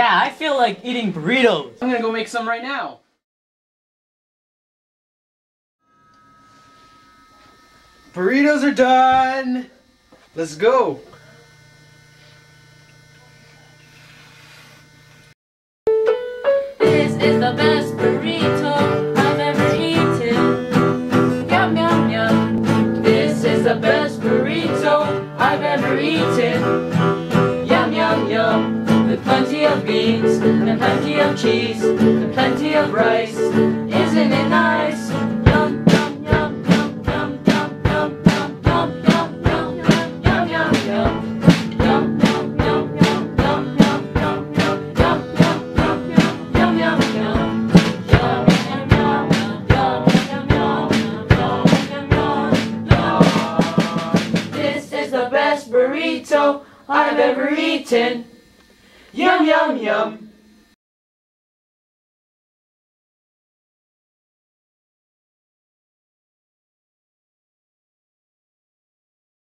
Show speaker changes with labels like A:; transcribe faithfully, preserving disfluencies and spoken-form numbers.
A: Yeah, I feel like eating burritos.
B: I'm gonna go make some right now. Burritos are done. Let's go.
C: This is the best burrito I've ever eaten. Yum, yum, yum. This is the best burrito I've ever eaten. Yum, yum, yum. With plenty of beans, and plenty of cheese, and plenty of rice. Isn't it nice? Yum, yum, yum, yum, yum, yum, yum, yum, yum, yum, yum, yum, yum, yum. Burrito I've ever eaten. Yum, yum, yum.